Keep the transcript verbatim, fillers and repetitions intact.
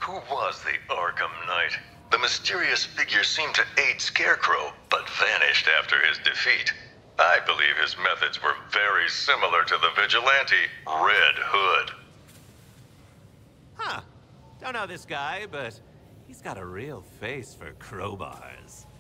Who was the Arkham Knight? The mysterious figure seemed to aid Scarecrow, but vanished after his defeat. I believe his methods were very similar to the vigilante Red Hood. Huh. Don't know this guy, but he's got a real face for crowbars.